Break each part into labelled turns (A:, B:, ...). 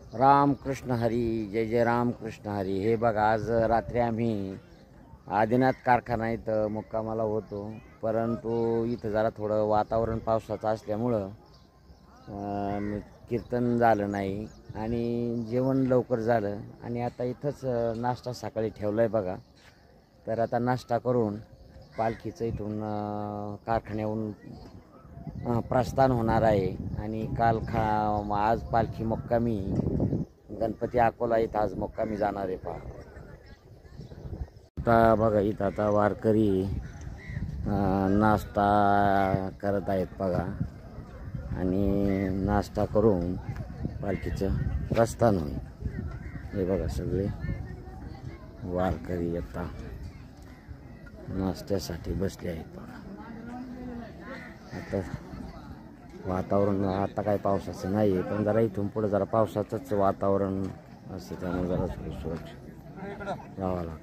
A: रामकृष्ण हरी, जय जय रामकृष्ण हरी. हे बघा, आज रात्री आम्ही आदिनाथ कारखाना इथं मुक्कामाला होतो, परंतु इथं जरा थोडं वातावरण पावसाचं असल्यामुळं कीर्तन झालं नाही आणि जेवण लवकर झालं. आणि आता इथंच नाश्ता सकाळी ठेवला आहे बघा. तर आता नाश्ता करून पालखीचं इथून कारखान्याहून प्रस्थान होणार आहे. आणि आज पालखी मुक्कामी गणपती अकोला इथं आज मुक्कामी जाणार आहे. पहा आता बघा, इथं आता वारकरी नाश्ता करत आहेत बघा. आणि नाश्ता करून पालखीचं प्रस्थान होईल. हे बघा, सगळे वारकरी आता नाश्त्यासाठी बसले आहेत बघा. आता वातावरण आता काय पावसाचं नाही आहे, पण जरा इथून पुढे जरा पावसाचंच वातावरण असतं, त्यामुळे जरा सुरक्षित जावं लागतं.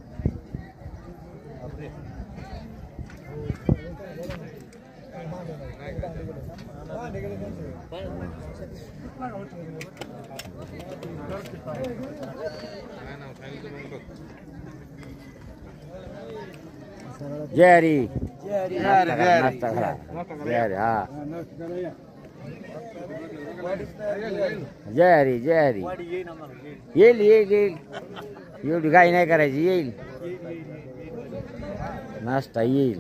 A: जय हरी, नाश्ता करा. जय हरी. हा, जय हरी, जय हरी. येईल येईल येईल, एवढी घाई नाही करायची, येईल नाश्ता, येईल.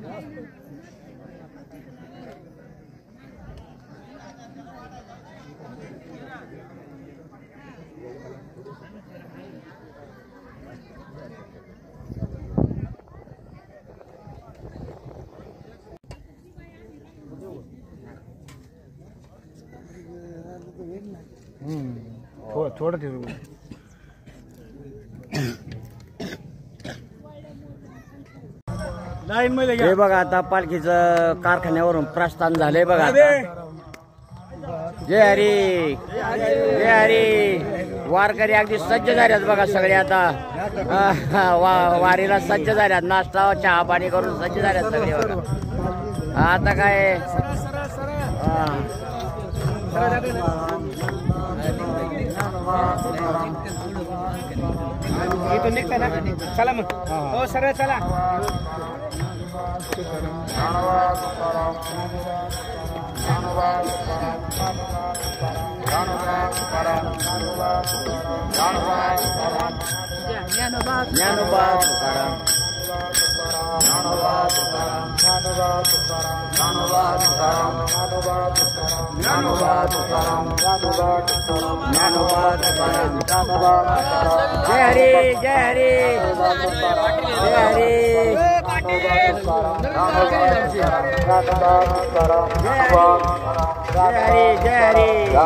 B: थोडं ठेवू.
A: हे बघा, आता पालखीचं कारखान्यावरून प्रस्थान झालंय बघा. जय हरी, जय हरी. वारकरी अगदी सज्ज झाल्यात बघा सगळे. आता वारीला सज्ज झाल्यात, नाश्ता चहा पाणी करून सज्ज झाल्यात सगळे बघा. आता काय
B: इथून निघता ना, चला मग. हो सरळ चला.
A: ज्ञानोबा तुकाराम, जय हरी, जय हरी, जय हरी, जय हरी, जय हरी.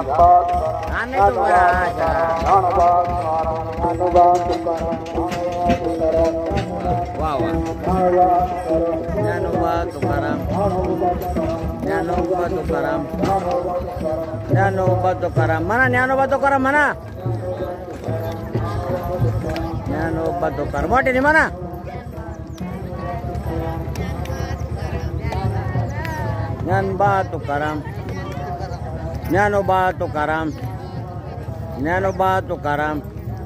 A: वा वा. ज्ञानोबा तुकाराम, ज्ञानोबा तुकाराम, ज्ञानोबा तुकाराम म्हणा. ज्ञानोबा तुकाराम म्हणा. ज्ञानोबा तुकाराम मोठे म्हणा. ज्ञानोबा तुकाराम, ज्ञानोबा तुकाराम, ज्ञानोबा तुकाराम.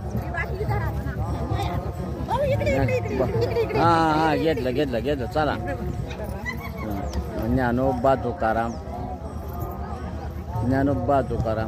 A: हा हा, घेतलं घेतलं घेतलं, चला. ज्ञानोबा तुकाराम, ज्ञानोबा तुकाराम.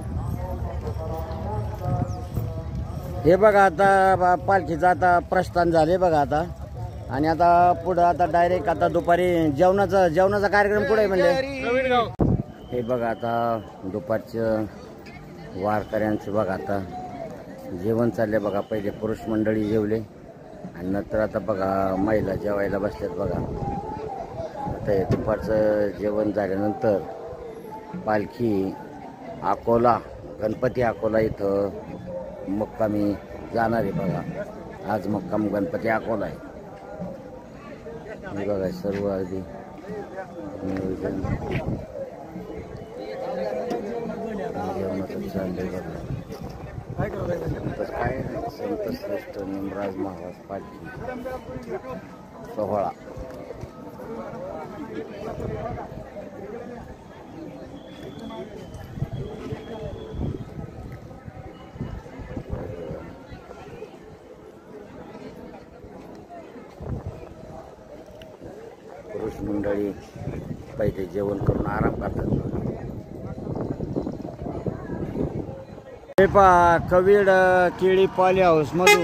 A: हे बघा, आता पालखीचं आता प्रस्थान झाले बघा आता. आणि आता पुढं आता डायरेक्ट आता दुपारी जेवणाचा कार्यक्रम पुढे म्हणजे. हे बघा, आता दुपारचं वारकऱ्यांचं बघा आता जेवण चालले बघा. पहिले पुरुष मंडळी जेवले आणि नंतर आता बघा महिला जेवायला बसल्यात बघा. आता हे दुपारचं जेवण झाल्यानंतर पालखी अकोला, गणपती अकोला इथं मुक्कामी जाणार आहे बघा. आज मुक्काम गणपती अकोला आहे. बघा सर्व अगदी नियोजन जेवणाचं चाललंय बघा. काय नाही, संत श्रेष्ठ निमराज महाराज पालखी सोहळा. मंडळी पहिले जेवण करून आराम करतात. हे पहा कवीड केळी पॉली हाऊस मधून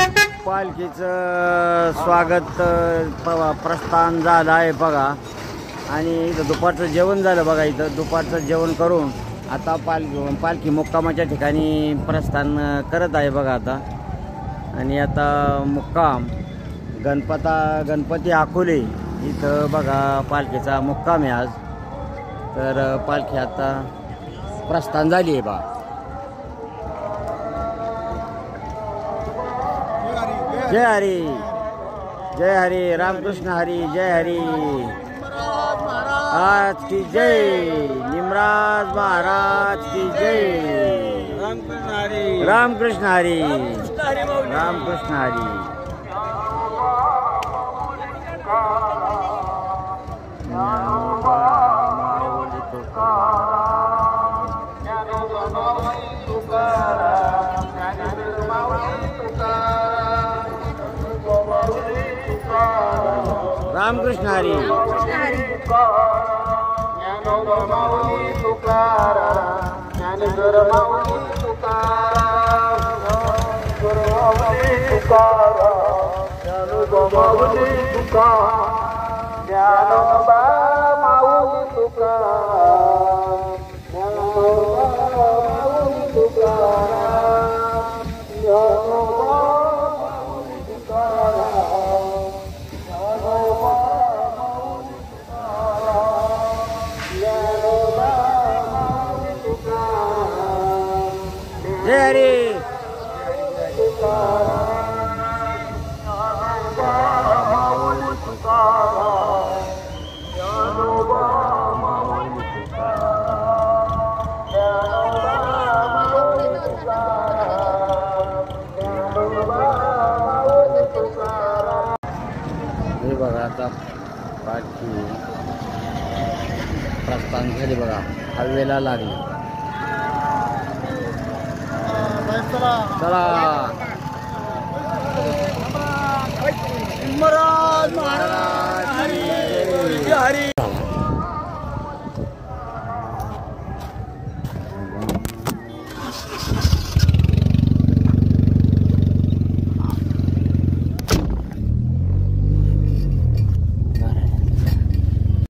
A: पालखीचं स्वागत प्रस्थान झालं आहे बघा. आणि इथं दुपारचं जेवण झालं बघा. इथं दुपारचं जेवण करून आता पालखी मुक्कामाच्या ठिकाणी प्रस्थान करत आहे बघा आता. आणि आता मुक्काम गणपती अकोले इथं बघा पालखीचा मुक्काम आहे आज. तर पालखी आता प्रस्थान झाली आहे बा. जय हरी जय हरी रामकृष्ण हरी जय हरी. आज की जय निमराज महाराज की जय. रामकृष्ण हरी रामकृष्ण हरी. रामकृष्ण हरी. जय हरी. हे बघा आता पालखी प्रस्थान झाली बघा. हवेला लागली. चला
B: महाराज हरी.